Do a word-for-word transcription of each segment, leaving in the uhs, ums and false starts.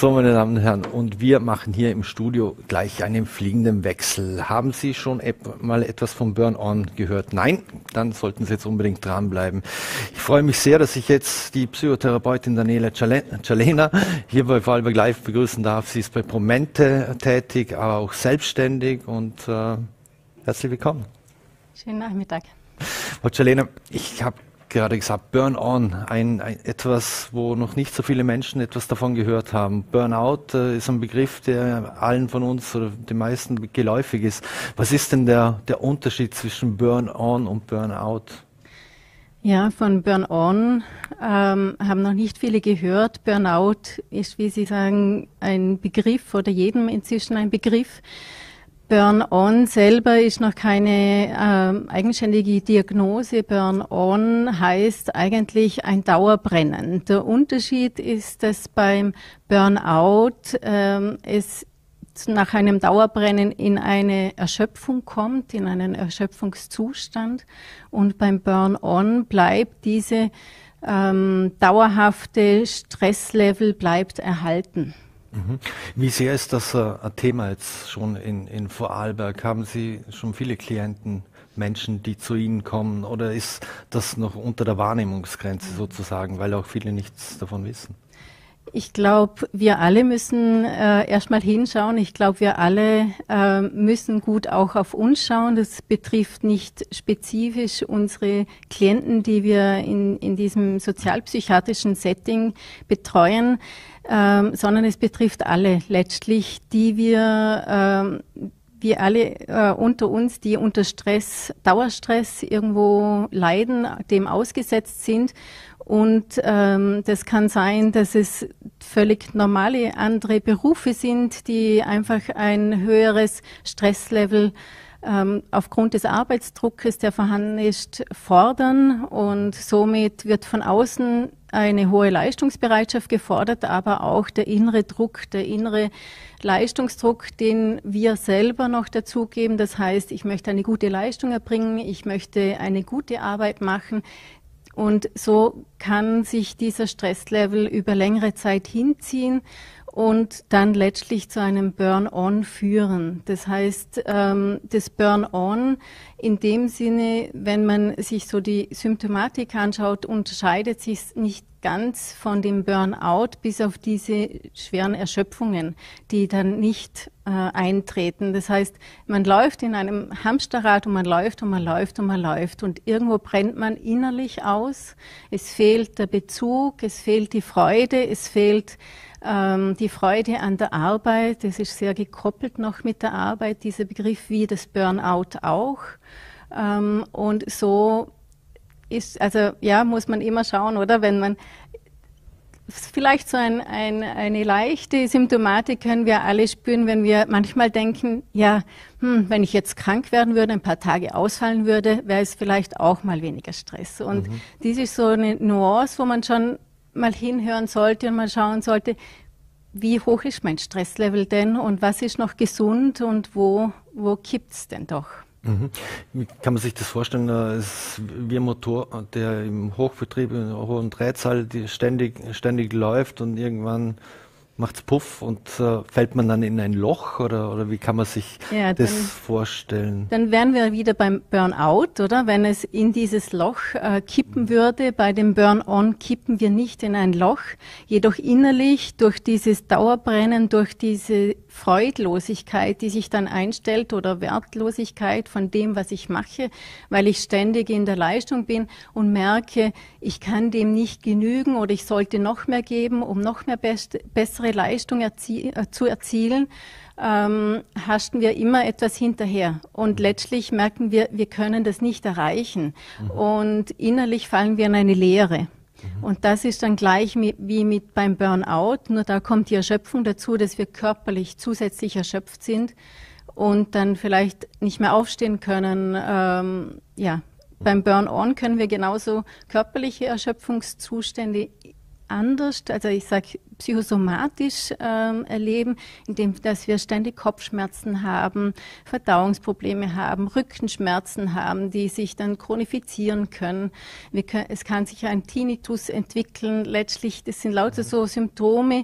So, meine Damen und Herren, und wir machen hier im Studio gleich einen fliegenden Wechsel. Haben Sie schon ep- mal etwas vom Burn-On gehört? Nein? Dann sollten Sie jetzt unbedingt dranbleiben. Ich freue mich sehr, dass ich jetzt die Psychotherapeutin Daniela Cialena hier bei Vorarlberg Live begrüßen darf. Sie ist bei Promente tätig, aber auch selbstständig und äh, herzlich willkommen. Schönen Nachmittag. Frau Cialena, ich habe gerade gesagt, Burn-On, ein, ein, etwas, wo noch nicht so viele Menschen etwas davon gehört haben. Burnout äh, ist ein Begriff, der allen von uns oder den meisten geläufig ist. Was ist denn der, der Unterschied zwischen Burn-On und Burnout? Ja, von Burn-On ähm, haben noch nicht viele gehört. Burnout ist, wie Sie sagen, ein Begriff oder jedem inzwischen ein Begriff. Burn-On selber ist noch keine äh, eigenständige Diagnose. Burn-On heißt eigentlich ein Dauerbrennen. Der Unterschied ist, dass beim Burnout äh, es nach einem Dauerbrennen in eine Erschöpfung kommt, in einen Erschöpfungszustand. Und beim Burn-On bleibt diese ähm, dauerhafte Stresslevel bleibt erhalten. Wie sehr ist das äh, ein Thema jetzt schon in, in Vorarlberg? Haben Sie schon viele Klienten, Menschen, die zu Ihnen kommen, oder ist das noch unter der Wahrnehmungsgrenze sozusagen, weil auch viele nichts davon wissen? Ich glaube, wir alle müssen äh, erstmal hinschauen. Ich glaube, wir alle äh, müssen gut auch auf uns schauen. Das betrifft nicht spezifisch unsere Klienten, die wir in, in diesem sozialpsychiatrischen Setting betreuen, ähm, sondern es betrifft alle letztlich, die wir, ähm, wir alle äh, unter uns, die unter Stress, Dauerstress irgendwo leiden, dem ausgesetzt sind. Und ähm, das kann sein, dass es völlig normale andere Berufe sind, die einfach ein höheres Stresslevel ähm, aufgrund des Arbeitsdruckes, der vorhanden ist, fordern. Und somit wird von außen eine hohe Leistungsbereitschaft gefordert, aber auch der innere Druck, der innere Leistungsdruck, den wir selber noch dazugeben. Das heißt, ich möchte eine gute Leistung erbringen, ich möchte eine gute Arbeit machen. Und so kann sich dieser Stresslevel über längere Zeit hinziehen und dann letztlich zu einem Burn-On führen. Das heißt, ähm, das Burn-On in dem Sinne, wenn man sich so die Symptomatik anschaut, unterscheidet sich nicht ganz von dem Burnout bis auf diese schweren Erschöpfungen, die dann nicht äh, eintreten. Das heißt, man läuft in einem Hamsterrad und man läuft und man läuft und man läuft und irgendwo brennt man innerlich aus. Es fehlt der Bezug, es fehlt die Freude, es fehlt ähm, die Freude an der Arbeit. Es ist sehr gekoppelt noch mit der Arbeit, dieser Begriff, wie das Burnout auch. Ähm, und so ist, also ja, muss man immer schauen, oder? Wenn man vielleicht so ein, ein, eine leichte Symptomatik können wir alle spüren, wenn wir manchmal denken, ja, hm, wenn ich jetzt krank werden würde, ein paar Tage ausfallen würde, wäre es vielleicht auch mal weniger Stress. Und mhm. dies ist so eine Nuance, wo man schon mal hinhören sollte und mal schauen sollte, wie hoch ist mein Stresslevel denn und was ist noch gesund und wo, wo kippt's denn doch? Mhm. Wie kann man sich das vorstellen? Es ist wie ein Motor, der im Hochbetrieb, in einer hohen Drehzahl die ständig, ständig läuft und irgendwann macht's Puff und äh, fällt man dann in ein Loch oder, oder wie kann man sich ja, das dann vorstellen? Dann wären wir wieder beim Burnout, oder? Wenn es in dieses Loch äh, kippen würde, bei dem Burn-On kippen wir nicht in ein Loch, jedoch innerlich durch dieses Dauerbrennen, durch diese Freudlosigkeit, die sich dann einstellt oder Wertlosigkeit von dem, was ich mache, weil ich ständig in der Leistung bin und merke, ich kann dem nicht genügen oder ich sollte noch mehr geben, um noch mehr best- bessere Leistung erzie- äh, zu erzielen, ähm, haschen wir immer etwas hinterher. Und letztlich merken wir, wir können das nicht erreichen. Mhm. Und innerlich fallen wir in eine Leere. Und das ist dann gleich wie mit beim Burnout, nur da kommt die Erschöpfung dazu, dass wir körperlich zusätzlich erschöpft sind und dann vielleicht nicht mehr aufstehen können. Ähm, ja, beim Burn-On können wir genauso körperliche Erschöpfungszustände anders, also ich sage psychosomatisch ähm, erleben, indem dass wir ständig Kopfschmerzen haben, Verdauungsprobleme haben, Rückenschmerzen haben, die sich dann chronifizieren können. Wir können es kann sich ein Tinnitus entwickeln. Letztlich, das sind lauter so Symptome,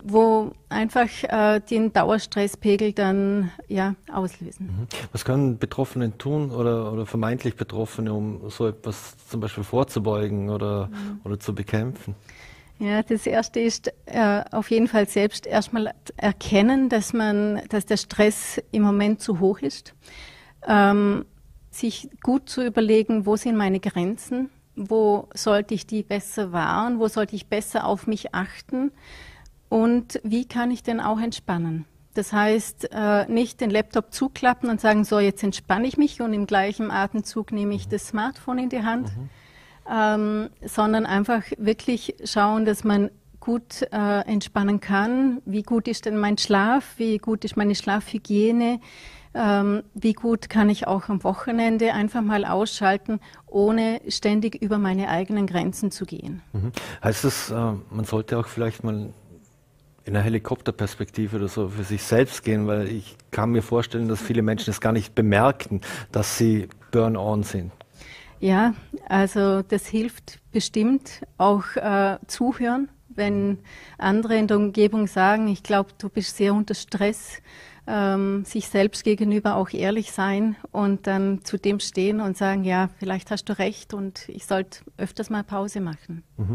wo einfach äh, den Dauerstresspegel dann ja auslösen. Was können Betroffene tun oder, oder vermeintlich Betroffene, um so etwas zum Beispiel vorzubeugen oder, mhm. oder zu bekämpfen? Ja, das Erste ist äh, auf jeden Fall selbst erstmal erkennen, dass man, dass der Stress im Moment zu hoch ist. Ähm, sich gut zu überlegen, wo sind meine Grenzen, wo sollte ich die besser wahren, wo sollte ich besser auf mich achten und wie kann ich denn auch entspannen. Das heißt, äh, nicht den Laptop zuklappen und sagen, so jetzt entspanne ich mich und im gleichen Atemzug nehme ich das Smartphone in die Hand, mhm. ähm, sondern einfach wirklich schauen, dass man gut äh, entspannen kann. Wie gut ist denn mein Schlaf, wie gut ist meine Schlafhygiene, Ähm, wie gut kann ich auch am Wochenende einfach mal ausschalten, ohne ständig über meine eigenen Grenzen zu gehen. Mhm. Heißt das, äh, man sollte auch vielleicht mal in einer Helikopterperspektive oder so für sich selbst gehen, weil ich kann mir vorstellen, dass viele Menschen es gar nicht bemerken, dass sie Burn-on sind. Ja, also das hilft bestimmt auch äh, zuhören, wenn andere in der Umgebung sagen, ich glaube, du bist sehr unter Stress, Ähm, sich selbst gegenüber auch ehrlich sein und dann zu dem stehen und sagen, ja, vielleicht hast du recht und ich sollte öfters mal Pause machen. Mhm.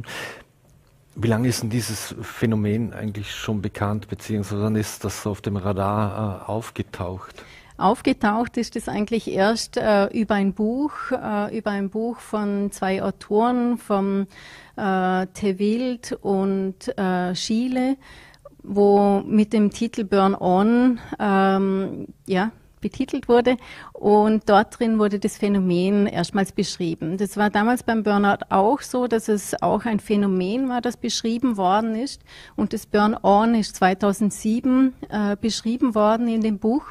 Wie lange ist denn dieses Phänomen eigentlich schon bekannt, beziehungsweise wann ist das auf dem Radar äh, aufgetaucht? Aufgetaucht ist es eigentlich erst äh, über ein Buch, äh, über ein Buch von zwei Autoren, vom äh, Tewild und äh, Schiele, wo mit dem Titel Burn-on ähm, ja, betitelt wurde. Und dort drin wurde das Phänomen erstmals beschrieben. Das war damals beim Burnout auch so, dass es auch ein Phänomen war, das beschrieben worden ist. Und das Burn-on ist zweitausendsieben äh, beschrieben worden in dem Buch.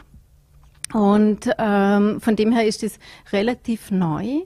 Und ähm, von dem her ist es relativ neu.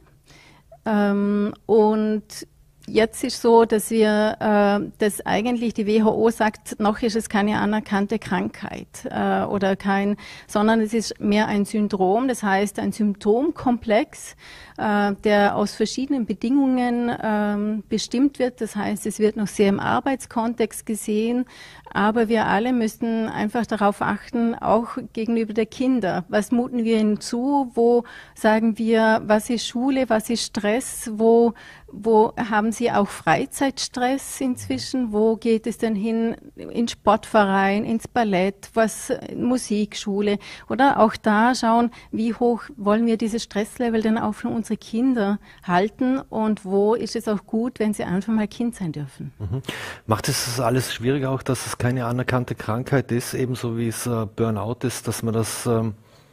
Ähm, und Jetzt ist so, dass wir, äh, dass eigentlich die W H O sagt, noch ist es keine anerkannte Krankheit äh, oder kein, sondern es ist mehr ein Syndrom, das heißt ein Symptomkomplex, äh, der aus verschiedenen Bedingungen äh, bestimmt wird. Das heißt, es wird noch sehr im Arbeitskontext gesehen, aber wir alle müssen einfach darauf achten, auch gegenüber der Kinder. Was muten wir ihnen zu? Wo sagen wir, was ist Schule, was ist Stress? Wo, wo haben sie auch Freizeitstress inzwischen? Wo geht es denn hin? In Sportverein, ins Ballett, was, Musikschule? Oder auch da schauen, wie hoch wollen wir dieses Stresslevel denn auch für unsere Kinder halten? Und wo ist es auch gut, wenn sie einfach mal Kind sein dürfen? Mhm. Macht es das alles schwieriger auch, dass es keine anerkannte Krankheit ist, ebenso wie es äh, Burnout ist, dass man das ähm,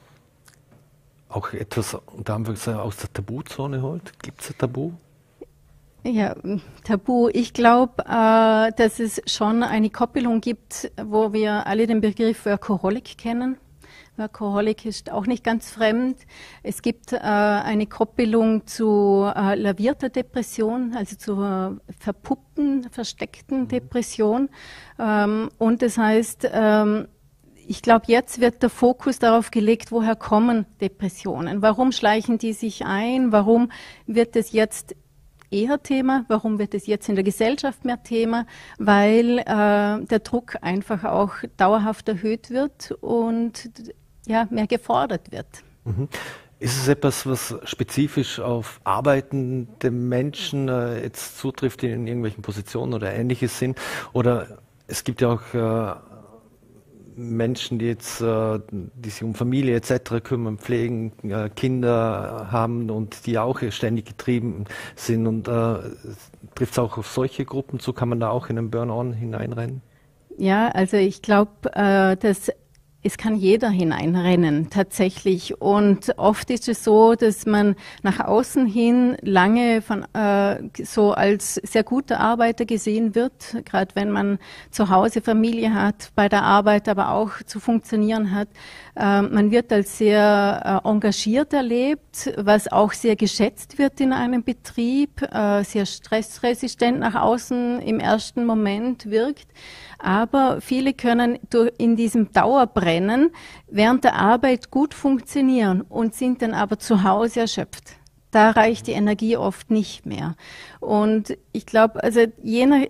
auch etwas unter Anführungszeichen aus der Tabuzone holt? Gibt es ein Tabu? Ja, Tabu. Ich glaube, äh, dass es schon eine Koppelung gibt, wo wir alle den Begriff Workaholic kennen. Workaholic ist auch nicht ganz fremd. Es gibt äh, eine Koppelung zu äh, lavierter Depression, also zur verpuppten, versteckten Depression. Ähm, und das heißt, ähm, ich glaube, jetzt wird der Fokus darauf gelegt, woher kommen Depressionen? Warum schleichen die sich ein? Warum wird es jetzt eher Thema? Warum wird es jetzt in der Gesellschaft mehr Thema? Weil äh, der Druck einfach auch dauerhaft erhöht wird und ja, mehr gefordert wird. Mhm. Ist es etwas, was spezifisch auf arbeitende Menschen äh, jetzt zutrifft, die in irgendwelchen Positionen oder Ähnliches sind? Oder es gibt ja auch äh, Menschen, die jetzt, äh, die sich um Familie et cetera kümmern, pflegen, äh, Kinder haben und die auch ständig getrieben sind. Und äh, trifft es auch auf solche Gruppen zu? Kann man da auch in einen Burn-on hineinrennen? Ja, also ich glaube, äh, dass es kann jeder hineinrennen, tatsächlich. Und oft ist es so, dass man nach außen hin lange von, äh, so als sehr guter Arbeiter gesehen wird, gerade wenn man zu Hause Familie hat, bei der Arbeit aber auch zu funktionieren hat. Äh, man wird als sehr äh, engagiert erlebt, was auch sehr geschätzt wird in einem Betrieb, äh, sehr stressresistent nach außen im ersten Moment wirkt. Aber viele können in diesem Dauerbrennen während der Arbeit gut funktionieren und sind dann aber zu Hause erschöpft. Da reicht die Energie oft nicht mehr. Und ich glaube, also je nach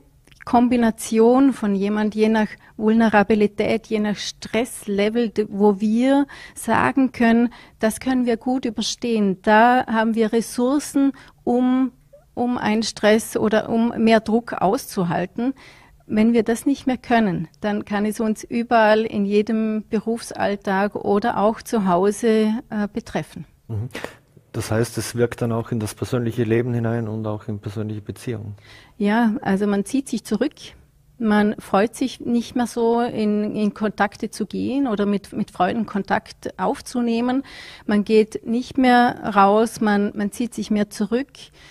Kombination von jemand, je nach Vulnerabilität, je nach Stresslevel, wo wir sagen können, das können wir gut überstehen. Da haben wir Ressourcen, um, um einen Stress oder um mehr Druck auszuhalten. Wenn wir das nicht mehr können, dann kann es uns überall in jedem Berufsalltag oder auch zu Hause äh, betreffen. Das heißt, es wirkt dann auch in das persönliche Leben hinein und auch in persönliche Beziehungen. Ja, also man zieht sich zurück, man freut sich nicht mehr so, in, in Kontakte zu gehen oder mit, mit Freunden Kontakt aufzunehmen. Man geht nicht mehr raus, man, man zieht sich mehr zurück,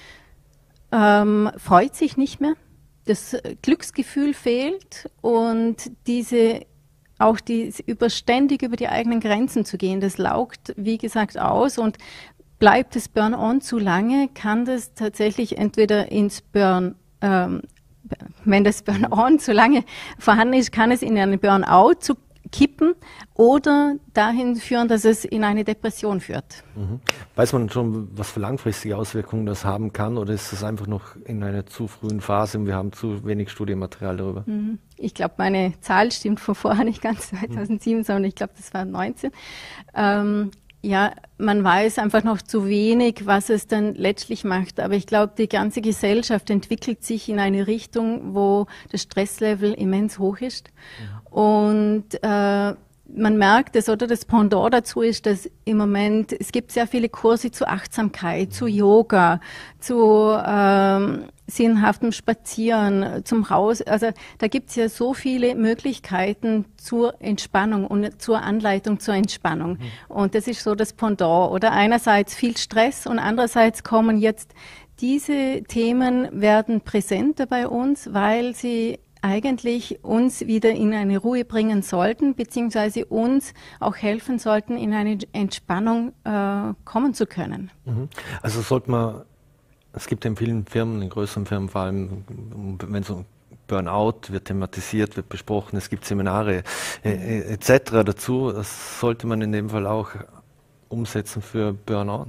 ähm, freut sich nicht mehr. Das Glücksgefühl fehlt und diese, auch die, über, ständig über die eigenen Grenzen zu gehen, das laugt, wie gesagt, aus und bleibt das Burn-on zu lange, kann das tatsächlich entweder ins Burn, ähm, wenn das Burn-on zu lange vorhanden ist, kann es in einen Burnout zu kippen oder dahin führen, dass es in eine Depression führt. Mhm. Weiß man schon, was für langfristige Auswirkungen das haben kann, oder ist das einfach noch in einer zu frühen Phase und wir haben zu wenig Studienmaterial darüber? Mhm. Ich glaube, meine Zahl stimmt von vorher nicht ganz, zweitausendsieben, mhm. sondern ich glaube, das war neunzehn. Ähm, ja, man weiß einfach noch zu wenig, was es dann letztlich macht. Aber ich glaube, die ganze Gesellschaft entwickelt sich in eine Richtung, wo das Stresslevel immens hoch ist. Mhm. Und äh, man merkt es, oder das Pendant dazu ist, dass im Moment, es gibt sehr viele Kurse zu Achtsamkeit, zu Yoga, zu ähm, sinnhaftem Spazieren, zum Raus. Also da gibt es ja so viele Möglichkeiten zur Entspannung und zur Anleitung zur Entspannung. Mhm. Und das ist so das Pendant. Oder einerseits viel Stress und andererseits kommen jetzt diese Themen werden präsenter bei uns, weil sie eigentlich uns wieder in eine Ruhe bringen sollten, beziehungsweise uns auch helfen sollten, in eine Entspannung äh, kommen zu können. Mhm. Also sollte man, es gibt in vielen Firmen, in größeren Firmen vor allem, wenn so Burnout wird thematisiert, wird besprochen, es gibt Seminare äh, et cetera dazu, das sollte man in dem Fall auch umsetzen für Burnout.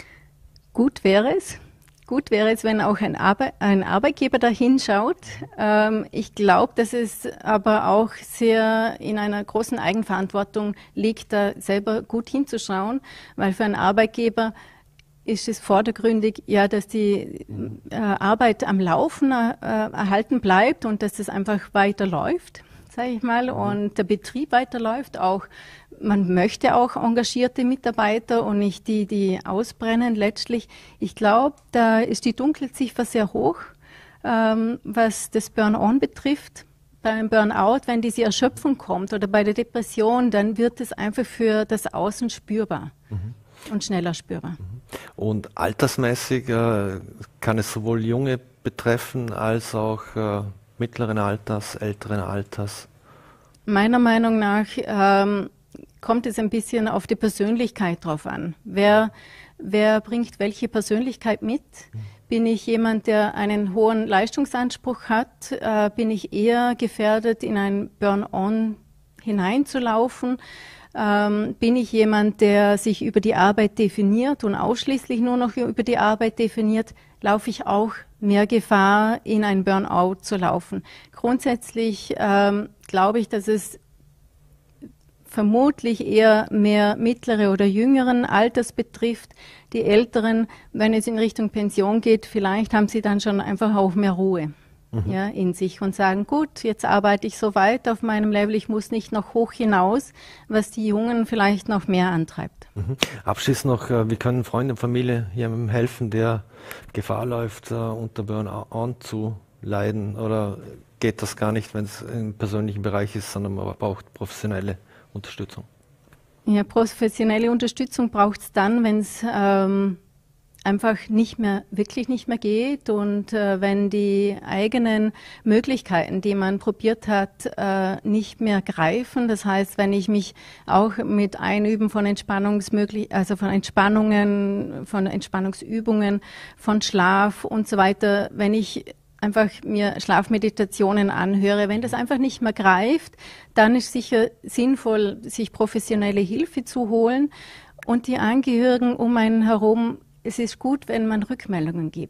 Gut wäre es. Gut wäre es, wenn auch ein, Arbe- ein Arbeitgeber da hinschaut. Ähm, ich glaube, dass es aber auch sehr in einer großen Eigenverantwortung liegt, da selber gut hinzuschauen, weil für einen Arbeitgeber ist es vordergründig, ja, dass die äh, Arbeit am Laufen äh, erhalten bleibt und dass es einfach weiterläuft, sage ich mal, und der Betrieb weiterläuft. Auch man möchte auch engagierte Mitarbeiter und nicht die, die ausbrennen letztlich. Ich glaube, da ist die Dunkelziffer sehr hoch, ähm, was das Burn-on betrifft. Beim Burnout, wenn diese Erschöpfung kommt oder bei der Depression, dann wird es einfach für das Außen spürbar mhm. und schneller spürbar. Und altersmäßig äh, kann es sowohl Junge betreffen als auch äh, mittleren Alters, älteren Alters? Meiner Meinung nach ähm, kommt es ein bisschen auf die Persönlichkeit drauf an. Wer, wer bringt welche Persönlichkeit mit? Bin ich jemand, der einen hohen Leistungsanspruch hat? Äh, bin ich eher gefährdet, in ein Burn-on hineinzulaufen? Ähm, bin ich jemand, der sich über die Arbeit definiert und ausschließlich nur noch über die Arbeit definiert? Laufe ich auch mehr Gefahr, in ein Burnout zu laufen? Grundsätzlich ähm, glaube ich, dass es vermutlich eher mehr mittlere oder jüngeren Alters betrifft. Die Älteren, wenn es in Richtung Pension geht, vielleicht haben sie dann schon einfach auch mehr Ruhe mhm. ja, in sich und sagen, gut, jetzt arbeite ich so weit auf meinem Level, ich muss nicht noch hoch hinaus, was die Jungen vielleicht noch mehr antreibt. Mhm. Abschließend noch, wie können Freunde und Familie jemandem helfen, der Gefahr läuft, unter Burnout zu leiden, oder geht das gar nicht, wenn es im persönlichen Bereich ist, sondern man braucht professionelle Unterstützung? Ja, professionelle Unterstützung braucht es dann, wenn es ähm, einfach nicht mehr, wirklich nicht mehr geht und äh, wenn die eigenen Möglichkeiten, die man probiert hat, äh, nicht mehr greifen. Das heißt, wenn ich mich auch mit Einüben von Entspannungsmöglich, also von Entspannungen, von Entspannungsübungen, von Schlaf und so weiter, wenn ich einfach mir Schlafmeditationen anhöre. Wenn das einfach nicht mehr greift, dann ist sicher sinnvoll, sich professionelle Hilfe zu holen. Und die Angehörigen um einen herum, es ist gut, wenn man Rückmeldungen gibt.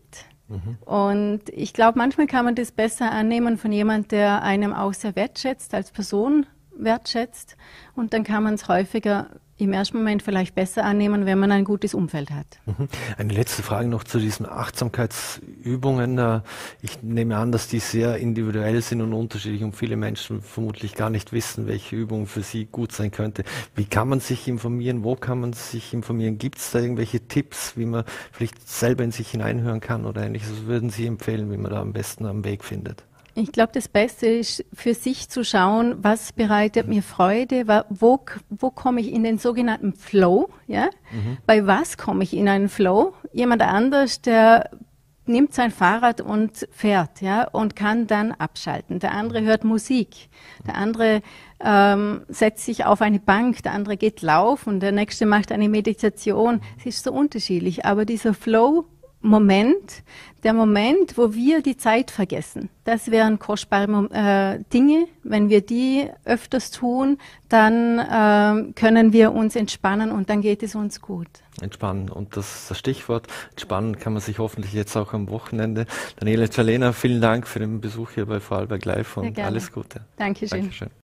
Mhm. Und ich glaube, manchmal kann man das besser annehmen von jemand, der einem auch sehr wertschätzt, als Person wertschätzt. Und dann kann man es häufiger im ersten Moment vielleicht besser annehmen, wenn man ein gutes Umfeld hat. Eine letzte Frage noch zu diesen Achtsamkeitsübungen. Ich nehme an, dass die sehr individuell sind und unterschiedlich und viele Menschen vermutlich gar nicht wissen, welche Übung für sie gut sein könnte. Wie kann man sich informieren? Wo kann man sich informieren? Gibt es da irgendwelche Tipps, wie man vielleicht selber in sich hineinhören kann oder ähnliches? Was würden Sie empfehlen, wie man da am besten einen Weg findet? Ich glaube, das Beste ist, für sich zu schauen, was bereitet mir Freude, wo, wo komme ich in den sogenannten Flow, ja? Mhm. Bei was komme ich in einen Flow? Jemand anders, der nimmt sein Fahrrad und fährt, ja, und kann dann abschalten. Der andere hört Musik, der andere ähm, setzt sich auf eine Bank, der andere geht laufen, der nächste macht eine Meditation. Es ist so unterschiedlich, aber dieser Flow Moment, der Moment, wo wir die Zeit vergessen. Das wären kostbare äh, Dinge. Wenn wir die öfters tun, dann äh, können wir uns entspannen und dann geht es uns gut. Entspannen. Und das, das Stichwort entspannen kann man sich hoffentlich jetzt auch am Wochenende. Daniela Czalena, vielen Dank für den Besuch hier bei Vorarlberg Live und alles Gute. Dankeschön. Dankeschön.